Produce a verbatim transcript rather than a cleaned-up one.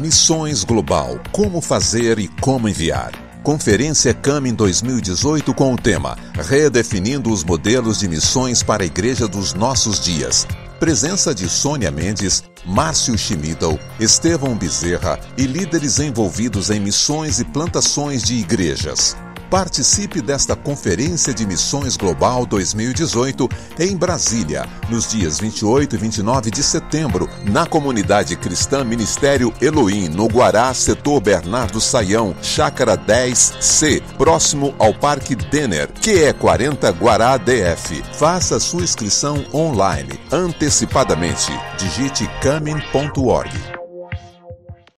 Missões Global, como fazer e como enviar. Conferência Camin dois mil e dezoito com o tema Redefinindo os modelos de missões para a Igreja dos Nossos Dias. Presença de Sônia Mendes, Márcio Schmidl, Estevão Bezerra e líderes envolvidos em missões e plantações de igrejas. Participe desta Conferência de Missões Global dois mil e dezoito em Brasília, nos dias vinte e oito e vinte e nove de setembro, na comunidade cristã Ministério Elohim, no Guará, setor Bernardo Saião, Chácara dez C, próximo ao Parque Denner, Q E quarenta Guará D F. Faça sua inscrição online, antecipadamente. Digite camin ponto org.